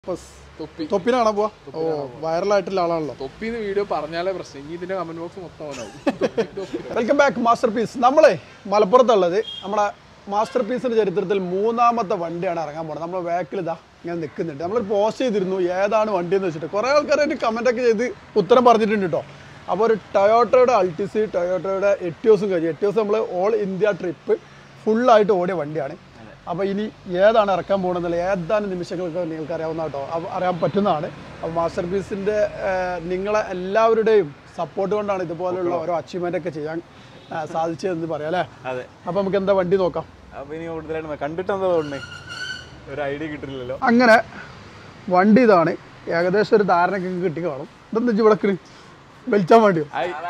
തൊപ്പിനാണോ പോവാ? ഓ, വൈറലായിട്ടുള്ള ആളാണല്ലോ. തൊപ്പിന്ന് വീഡിയോ പറഞ്ഞാലേ പ്രശ്നം. ഇനി ഇതിന്റെ കമന്റ് ബോക്സ് മൊത്തം. Welcome back masterpiece. നമ്മളെ മലപ്പുറത്തുള്ളത് നമ്മുടെ മാസ്റ്റർ പീസിന്റെ ചരിത്രത്തിൽ മൂന്നാമത്തെ വണ്ടിയാണ് ഇറങ്ങാൻ പോകുന്നത്. നമ്മുടെ ബാക്കിൽ ഇതാ ഇങ്ങനെ നിൽക്കുന്നുണ്ട്. നമ്മളൊരു പോസ്റ്റ് ചെയ്തിരുന്നു ഏതാണ് വണ്ടി എന്ന് വെച്ചിട്ട്. കുറേ ആൾക്കാരായിട്ട് കമൻ്റൊക്കെ ചെയ്ത് ഉത്തരം പറഞ്ഞിട്ടുണ്ട് കേട്ടോ. അപ്പോൾ ഒരു ടൊയോട്ടയുടെ അൾട്ടിസ്, ടൊയോട്ടയുടെ എറ്റിയോസും കഴിഞ്ഞു. എറ്റിയോസ് നമ്മൾ ഓൾ ഇന്ത്യ ട്രിപ്പ് ഫുള്ളായിട്ട് ഓടിയ വണ്ടിയാണ്. അപ്പോൾ ഇനി ഏതാണ് ഇറക്കാൻ പോകുന്നത് ഏതാനും നിമിഷങ്ങൾക്ക് നിങ്ങൾക്ക് അറിയാവുന്ന കേട്ടോ, അറിയാൻ പറ്റുന്നതാണ്. അപ്പോൾ മാസ്റ്റർ പീസിൻ്റെ നിങ്ങളെ എല്ലാവരുടെയും സപ്പോർട്ട് കൊണ്ടാണ് ഇതുപോലുള്ള ഓരോ അച്ചീവ്മെൻ്റ് ഒക്കെ ചെയ്യാൻ സാധിച്ചതെന്ന് പറയാം അല്ലേ? അതെ. അപ്പോൾ നമുക്ക് എന്താ വണ്ടി നോക്കാം. അപ്പോൾ ഇനി കൂടുതലായിട്ട് കണ്ടിട്ടെന്താ തോന്നുന്നത്, ഒരു ഐഡിയ കിട്ടില്ലല്ലോ. അങ്ങനെ വണ്ടി ഇതാണ്. ഏകദേശം ഒരു ധാരണയൊക്കെ കിട്ടി കാണും. ഇതെന്താ ഇവിടെ വലിച്ചാൻ വേണ്ടിയോ?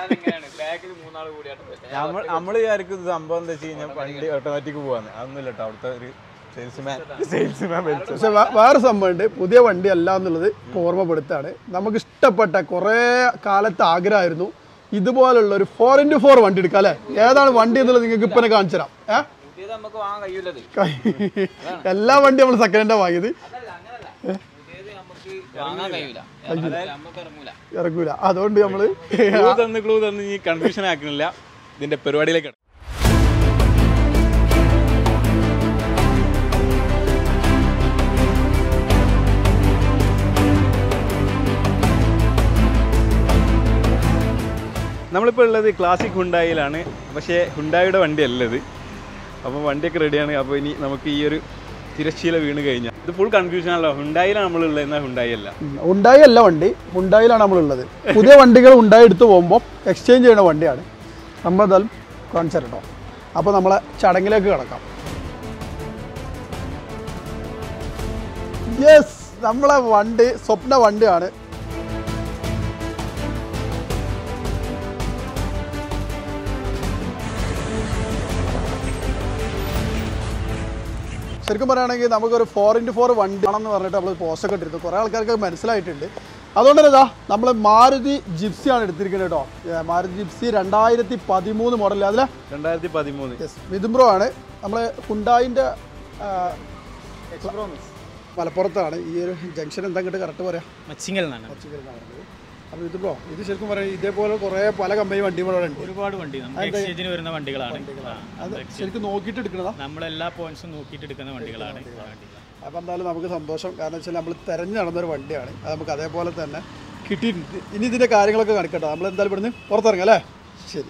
നമ്മൾ വിചാരിക്കുന്ന സംഭവം എന്താ വെച്ച് കഴിഞ്ഞാൽ വണ്ടി ഓട്ടോമാറ്റിക് പോവാന്ന്. അതൊന്നുമില്ല കേട്ടോ, അവിടുത്തെ ഒരു സെയിൽസ്മാൻ പക്ഷെ വേറെ സംഭവമുണ്ട്. പുതിയ വണ്ടി അല്ല എന്നുള്ളത് ഓർമ്മപ്പെടുത്താണ്. നമുക്ക് ഇഷ്ടപ്പെട്ട കുറേ കാലത്ത് ആഗ്രഹമായിരുന്നു ഇതുപോലുള്ള ഒരു 4x4 വണ്ടി എടുക്കാം അല്ലേ? ഏതാണ് വണ്ടി എന്നുള്ളത് നിങ്ങൾക്ക് ഇപ്പം കാണിച്ചു തരാം. എല്ലാ വണ്ടിയും നമ്മൾ സെക്കൻഡ് ഹാൻഡാണ് വാങ്ങിയത്. ഇറങ്ങൂല. അതുകൊണ്ട് നമ്മള് ക്ലൂ തന്ന് ഈ കൺഫ്യൂഷൻ ആക്കുന്നില്ല. ഇതിന്റെ പരിപാടിയിലേക്ക് നമ്മളിപ്പോൾ ഉള്ളത് ക്ലാസിക് ഹുണ്ടായിലാണ്. പക്ഷേ ഹുണ്ടായുടെ വണ്ടി അല്ലത്. അപ്പോൾ വണ്ടിയൊക്കെ റെഡിയാണ്. അപ്പോൾ ഇനി നമുക്ക് ഈ ഒരു തിരശ്ശീല വീണ് കഴിഞ്ഞാൽ ഇത് ഫുൾ കൺഫ്യൂഷൻ ആണല്ലോ. ഹുണ്ടായിലാണ് നമ്മളുള്ളത്, എന്നാൽ ഹുണ്ടായി അല്ല. ഹുണ്ടായി അല്ല വണ്ടി, ഹുണ്ടായിലാണ് നമ്മളുള്ളത്. പുതിയ വണ്ടികൾ ഹുണ്ടായി എടുത്ത് പോകുമ്പോൾ എക്സ്ചേഞ്ച് ചെയ്യുന്ന വണ്ടിയാണ്. നമ്മൾ എന്തായാലും കാണിച്ചു തരട്ടോ. അപ്പോൾ നമ്മളെ ചടങ്ങിലേക്ക് കിടക്കാം. യെസ്, നമ്മളെ വണ്ടി സ്വപ്ന വണ്ടിയാണ്. ശരിക്കും പറയുകയാണെങ്കിൽ നമുക്കൊരു 4x4 വണ്ടി ആണെന്ന് പറഞ്ഞിട്ട് നമ്മൾ പോസ്റ്റൊക്കെ ഇട്ടിരുന്നു. കുറേ ആൾക്കാർക്ക് മനസ്സിലായിട്ടുണ്ട്. അതുകൊണ്ട് തന്നെ ഇതാ നമ്മൾ മാരുതി ജിപ്സിയാണ് എടുത്തിരിക്കുന്നത് കേട്ടോ. Maruti Gypsy 2013 model. അതിൽ 2013 യെസ്, മിഥുംബ്രോ ആണ്. നമ്മൾ ഹുണ്ടായിൻ്റെ മലപ്പുറത്താണ്. ഈ ഒരു ജംഗ്ഷൻ എന്താ കിട്ടുക കറക്റ്റ് പറയാം? മച്ചിങ്ങൽ എന്നാണ്. അപ്പോൾ ഇത് ബ്രോ, ഇത് ശരിക്കും പറയാം ഇതേപോലെ കുറേ പല കമ്പനി വണ്ടികളുണ്ട്. ഒരുപാട് വണ്ടി എക്സ്ചേഞ്ചിന് വരുന്ന വണ്ടികളാണ്. അത് ശരിക്കും നോക്കിയിട്ട് എടുക്കുന്നതാ. നമ്മളെല്ലാ പോയിന്റ്സും നോക്കിയിട്ട് എടുക്കുന്ന വണ്ടികളാണ്. അപ്പോൾ എന്തായാലും നമുക്ക് സന്തോഷം. കാരണം വെച്ചാൽ നമ്മൾ തിരഞ്ഞു നടന്നൊരു വണ്ടിയാണ്. അത് നമുക്ക് അതേപോലെ തന്നെ കിട്ടിയിട്ടുണ്ട്. ഇനി ഇതിൻ്റെ കാര്യങ്ങളൊക്കെ കാണിക്കട്ടോ. നമ്മൾ എന്തായാലും ഇവിടുന്ന് പുറത്തിറങ്ങാം അല്ലേ? ശരി,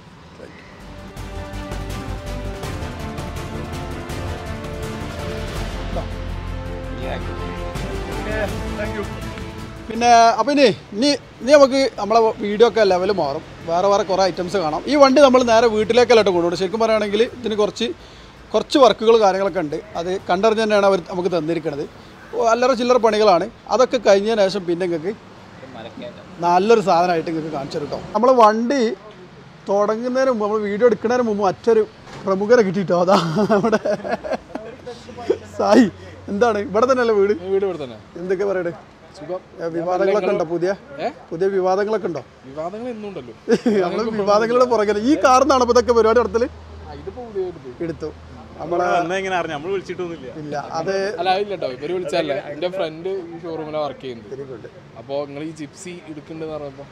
താങ്ക് യു. പിന്നെ അപ്പോൾ ഇനി നമുക്ക് നമ്മളെ വീഡിയോ ഒക്കെ ലെവൽ മാറും. വേറെ കുറേ ഐറ്റംസ് കാണാം. ഈ വണ്ടി നമ്മൾ നേരെ വീട്ടിലേക്കല്ല കൊണ്ടുപോകും. ശരിക്കും പറയുകയാണെങ്കിൽ ഇതിന് കുറച്ച് വർക്കുകൾ കാര്യങ്ങളൊക്കെ ഉണ്ട്. അത് കണ്ടറിഞ്ഞ് തന്നെയാണ് അവർ നമുക്ക് തന്നിരിക്കുന്നത്. അല്ലറ ചില്ലറ പണികളാണ്. അതൊക്കെ കഴിഞ്ഞതിന് ശേഷം പിന്നെ നിങ്ങൾക്ക് നല്ലൊരു സാധനമായിട്ട് നിങ്ങൾക്ക് കാണിച്ചു തരും കേട്ടോ. നമ്മളെ വണ്ടി തുടങ്ങുന്നതിന് മുമ്പ്, നമ്മൾ വീഡിയോ എടുക്കുന്നതിന് മുമ്പ് മറ്റൊരു പ്രമുഖരെ കിട്ടിയിട്ടോ. അതാ നമ്മുടെ സായി. എന്താണ് ഇവിടെ തന്നെയല്ലേ വീട്? ഇവിടെ തന്നെ. എന്തൊക്കെ പറയണേ? വിവാദങ്ങളൊക്കെ ഉണ്ടോ? പുതിയ വിവാദങ്ങളൊക്കെ ഉണ്ടോ? വിവാദങ്ങൾ എന്നുണ്ടല്ലോ. നമ്മള് വിവാദങ്ങളുടെ പുറകെ ഈ കാറിനാണ് ഇപ്പൊ ഇതൊക്കെ പരിപാടി നടത്തല്. എടുത്തു നമ്മളെ നമ്മൾ വിളിച്ചിട്ടൊന്നുമില്ല. ഇല്ല, അത് ഇല്ലട്ടോ. ഇവര് വിളിച്ചല്ലേ. എന്റെ ഫ്രണ്ട് ഈ ഷോറൂമിലാണ് വർക്ക് ചെയ്യുന്നത്. അപ്പൊ നിങ്ങൾ ഈ ജിപ്സി എടുക്കണ്ടെന്ന് പറഞ്ഞപ്പോ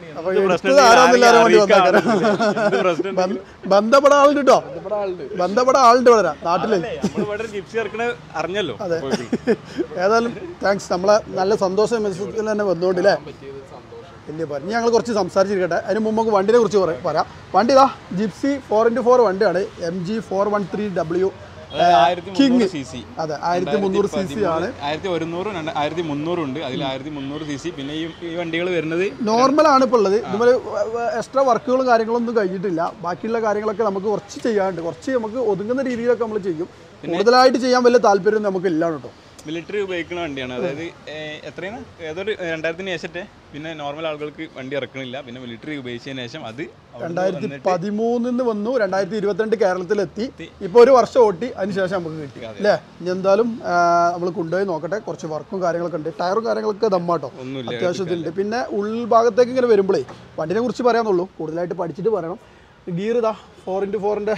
ബന്ധപ്പെടാൻ ആളുണ്ട് കേട്ടോ. ബന്ധപ്പെടാൻ ആളുണ്ട് ഇവിടെ നാട്ടില്. ജിപ്സി അറിഞ്ഞല്ലോ. അതെ, ഏതായാലും താങ്ക്സ്. നമ്മളെ നല്ല സന്തോഷം മെസ്സേജിൽ തന്നെ വന്നുകൊണ്ടില്ലേ. വലിയ പറഞ്ഞു. ഞങ്ങൾ കുറച്ച് സംസാരിച്ചിരിക്കട്ടെ. അതിന് മുമ്പ് നമുക്ക് വണ്ടിനെ കുറിച്ച് പറയാം. വണ്ടി ഇതാ ജിപ്സി 4x4 വണ്ടിയാണ്. MG 413W king. അതെ, 1300 cc ആണ്. 1100 1300 ഉണ്ട്. അതിൽ 1300 cc. പിന്നെ ഈ വണ്ടികൾ വരുന്നത് നോർമലാണ് ഇപ്പോൾ ഉള്ളത്. ഇതുപോലെ എക്സ്ട്രാ വർക്കുകളും കാര്യങ്ങളൊന്നും കഴിഞ്ഞിട്ടില്ല. ബാക്കിയുള്ള കാര്യങ്ങളൊക്കെ നമുക്ക് കുറച്ച് ചെയ്യാനുണ്ട്. കുറച്ച് നമുക്ക് ഒതുങ്ങുന്ന രീതിയിലൊക്കെ നമ്മൾ ചെയ്യും. കൂടുതലായിട്ട് ചെയ്യാൻ വലിയ താല്പര്യം നമുക്ക് ഇല്ല കേട്ടോ. മിലിറ്ററി ഉപയോഗിക്കുന്ന വണ്ടിയാണ്. അതായത് എത്രയാണ്, ഏതൊരു 2000-ന് ശേഷത്തെ പിന്നെ നോർമൽ ആളുകൾക്ക് വണ്ടി ഇറക്കണില്ല. പിന്നെ മിലിറ്ററി ഉപയോഗിച്ചതിന് ശേഷം അത് 2013 വന്നു. 2022 കേരളത്തിലെത്തി. ഇപ്പോൾ ഒരു വർഷം ഓട്ടി. അതിനുശേഷം നമുക്ക് കിട്ടി അല്ലേ? ഇനി എന്തായാലും നമ്മൾ കൊണ്ടുപോയി നോക്കട്ടെ. കുറച്ച് വർക്കും കാര്യങ്ങളൊക്കെ ഉണ്ട്. ടയറും കാര്യങ്ങളൊക്കെ ദമ്മാട്ടോ അത്യാവശ്യത്തിലുണ്ട്. പിന്നെ ഉൾഭാഗത്തേക്ക് ഇങ്ങനെ വരുമ്പോഴേ വണ്ടിനെ കുറിച്ച് പറയാന്നുള്ളൂ. കൂടുതലായിട്ട് പഠിച്ചിട്ട് പറയണം. ഗിയർ ഇതാ 4x4-ൻ്റെ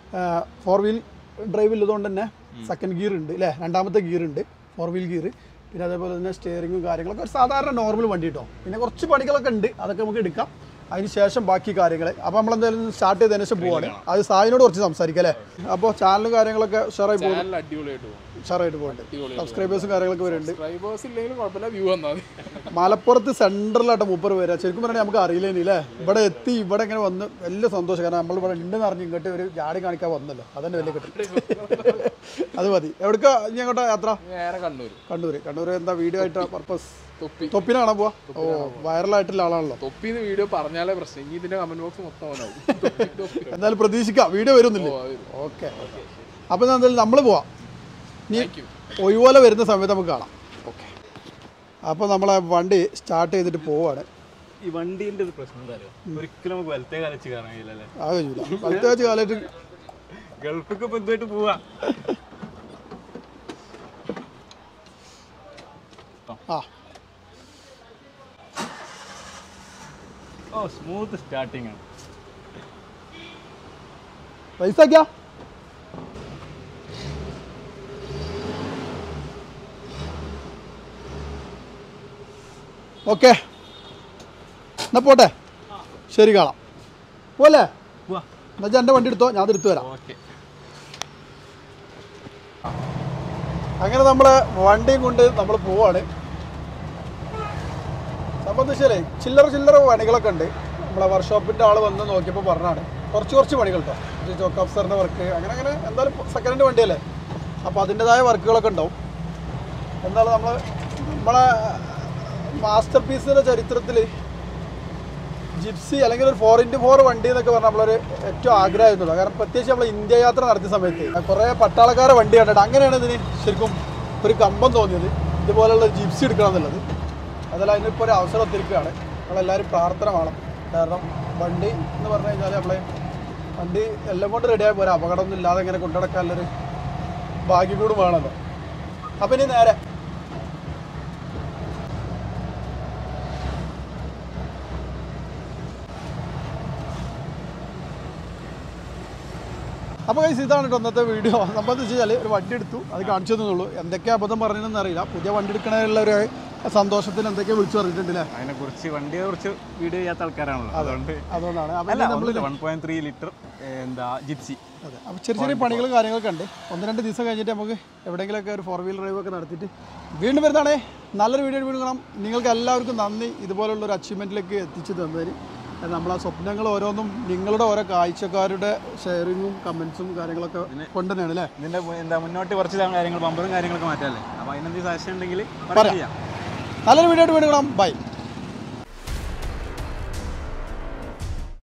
4 വീൽ ഡ്രൈവ് ഉള്ളതുകൊണ്ട് തന്നെ സെക്കൻഡ് ഗിയർ ഉണ്ട് അല്ലേ? രണ്ടാമത്തെ ഗിയർ ഉണ്ട്, 4 വീൽ ഗിയർ. പിന്നെ അതേപോലെ തന്നെ സ്റ്റിയറിങ്ങും കാര്യങ്ങളൊക്കെ ഒരു സാധാരണ നോർമൽ വണ്ടി കേട്ടോ. പിന്നെ കുറച്ച് പണികളൊക്കെ ഉണ്ട്, അതൊക്കെ നമുക്ക് എടുക്കാം. അതിന് ശേഷം ബാക്കി കാര്യങ്ങൾ. അപ്പോൾ നമ്മളെന്തായാലും സ്റ്റാർട്ട് ചെയ്തതിന് ശേഷം പോവാണ്. അത് സായിനോട് കുറച്ച് സംസാരിക്കാം അല്ലേ. അപ്പോൾ ചാനലും കാര്യങ്ങളൊക്കെ ഉഷാറായി പോകും, ഉഷാറായിട്ട് പോകുന്നുണ്ട്. സബ്സ്ക്രൈബേഴ്സും കാര്യങ്ങളൊക്കെ വരുന്നുണ്ട്. മലപ്പുറത്ത് സെൻട്രലായിട്ട് മൂപ്പർ വരിക. ശരിക്കും പറഞ്ഞാൽ നമുക്ക് അറിയില്ലേനി അല്ലേ. ഇവിടെ എത്തി ഇവിടെ ഇങ്ങനെ വന്ന് വലിയ സന്തോഷം. കാരണം നമ്മളിവിടെ ഉണ്ടെന്ന് അറിഞ്ഞ് ഇങ്ങോട്ട് ഒരു ജാടി കാണിക്കാൻ വന്നല്ലോ, അതന്നെ വലിയ കിട്ടും. അത് മതി. എവിടേക്കാ ഇനി അങ്ങോട്ടാ യാത്ര? കണ്ണൂർ എന്താ വീഡിയോ ആയിട്ട് പർപ്പസ്? തൊപ്പിനെ കാണാൻ പോവാ. ഓ, വൈറലായിട്ടുള്ള ആളാണല്ലോ തൊപ്പിന്ന് വീഡിയോ പറഞ്ഞാലേ പ്രശ്നം. ഇതിന്റെ കമന്റ് ബോക്സ് മൊത്തം എന്തായാലും പ്രതീക്ഷിക്കാം, വീഡിയോ വരുന്നില്ലേ? ഓക്കെ. അപ്പോൾ എന്തായാലും നമ്മൾ പോവാം. ഇനി ഒഴിവോലെ വരുന്ന സമയത്ത് നമുക്ക് കാണാം. ഓക്കെ. അപ്പോൾ നമ്മളെ വണ്ടി സ്റ്റാർട്ട് ചെയ്തിട്ട് പോവാണ്. ഈ വണ്ടീൻ്റെ ഒരു പ്രശ്നം എന്താ അറിയോ, ഒരിക്കലും നമുക്ക് വലത്തേ കാലച്ച് കയറാൻ കഴിയില്ലല്ലേ. ആ കഴിയില്ല, വലത്തേ വെച്ച് കാലമായിട്ട് ഗൾഫിക്ക് ഇപ്പം എന്തുമായിട്ട് പോവാ. ആ ഓ, സ്മൂത്ത് സ്റ്റാർട്ടിങ് ആണ്. പൈസ ആക്കിയാ ഓക്കെ. എന്നാ പോട്ടെ, ശരി കാണാം. പോലെ എന്നുവെച്ചാൽ എൻ്റെ വണ്ടി എടുത്തോ, ഞാൻ അതെടുത്ത് വരാം. ഓക്കെ. അങ്ങനെ നമ്മൾ വണ്ടിയും കൊണ്ട് നമ്മൾ പോവാണ്. സംബന്ധിച്ചാലേ ചില്ലറ പണികളൊക്കെ ഉണ്ട്. നമ്മളെ വർക്ക്ഷോപ്പിൻ്റെ ആൾ വന്ന് നോക്കിയപ്പോൾ പറഞ്ഞാണ് കുറച്ച് പണികൾ കേട്ടോ. ചോക്ക് ഓഫീസറിൻ്റെ വർക്ക് അങ്ങനെ എന്തായാലും സെക്കൻഡ് ഹാൻഡ് വണ്ടിയല്ലേ, അപ്പോൾ അതിൻ്റെതായ വർക്കുകളൊക്കെ ഉണ്ടാവും. എന്താണ് നമ്മളെ മാസ്റ്റർ പീസിൻ്റെ ചരിത്രത്തിൽ ജിപ്സി അല്ലെങ്കിൽ ഒരു 4x4 വണ്ടി എന്നൊക്കെ പറഞ്ഞാൽ നമ്മളൊരു ഏറ്റവും ആഗ്രഹമായിരുന്നുള്ളൂ. കാരണം പ്രത്യേകിച്ച് നമ്മൾ ഇന്ത്യ യാത്ര നടത്തിയ സമയത്ത് കുറേ പട്ടാളക്കാരെ വണ്ടി കണ്ടിട്ട് അങ്ങനെയാണ് ഇതിന് ശരിക്കും ഒരു കമ്പം തോന്നിയത്, ഇതുപോലുള്ള ജിപ്സി എടുക്കണം എന്നുള്ളത്. അതല്ല, അതിനിപ്പോൾ ഒരു അവസരം ഒത്തിരിക്കുകയാണ്. നമ്മളെല്ലാവരും പ്രാർത്ഥന വേണം. കാരണം വണ്ടി എന്ന് പറഞ്ഞു കഴിഞ്ഞാൽ നമ്മളെ വണ്ടി എല്ലാം കൊണ്ട് റെഡിയായി പോരാ, അപകടമൊന്നും ഇല്ലാതെ ഇങ്ങനെ കൊണ്ടുനടക്കാനുള്ളൊരു ഭാഗ്യം കൂടി വേണമല്ലോ. അപ്പം ഇനി നേരെ അപ്പോൾ ഗൈസ് ഇതാണ് കേട്ടോ ഇന്നത്തെ വീഡിയോ. സംബന്ധിച്ച് വെച്ചാൽ ഒരു വണ്ടി എടുത്തു, അത് കാണിച്ചു തന്നുള്ളൂ. എന്തൊക്കെ അബദ്ധം പറഞ്ഞതെന്ന് അറിയില്ല. പുതിയ വണ്ടി എടുക്കണതിലുള്ള ഒരു സന്തോഷത്തിന് എന്തൊക്കെയോ വിളിച്ചു പറഞ്ഞിട്ടുണ്ടല്ലേ. അതിനെക്കുറിച്ച് വണ്ടിയെക്കുറിച്ച് വീഡിയോ ചെയ്യാത്ത ആൾക്കാരാണല്ലോ, അതുകൊണ്ടാണ്. നമ്മൾ 1.3 ലിറ്റർ എന്താ ജിപ്സി. അതെ. അപ്പോൾ ചെറിയ പണികളും കാര്യങ്ങളൊക്കെ ഉണ്ട്. 1-2 ദിവസം കഴിഞ്ഞിട്ട് നമുക്ക് എവിടെയെങ്കിലുമൊക്കെ ഒരു 4-wheel ഡ്രൈവ് ഒക്കെ നടത്തിയിട്ട് വീണ്ടും വരുന്നതാണേ നല്ലൊരു വീഡിയോ കാണാം. നിങ്ങൾക്ക് എല്ലാവർക്കും നന്ദി, ഇതുപോലുള്ള ഒരു അച്ചീവ്മെൻറ്റിലേക്ക് എത്തിച്ചു തന്നതിന്. നമ്മളെ സ്വപ്നങ്ങൾ ഓരോന്നും നിങ്ങളുടെ ഓരോ കാഴ്ചക്കാരുടെ ഷെയറിങ്ങും കമൻസും കാര്യങ്ങളൊക്കെ കൊണ്ട് തന്നെയാണ് അല്ലേ. ഇതിൻ്റെ എന്താ മുന്നോട്ട് കുറച്ച് കാര്യങ്ങൾ ബമ്പറും കാര്യങ്ങളൊക്കെ മാറ്റാമല്ലേ. അപ്പോൾ അതിനെന്തെങ്കിലും സജഷൻ ഉണ്ടെങ്കിൽ പറയാം. നല്ലൊരു വീഡിയോ കാണാം. ബൈ.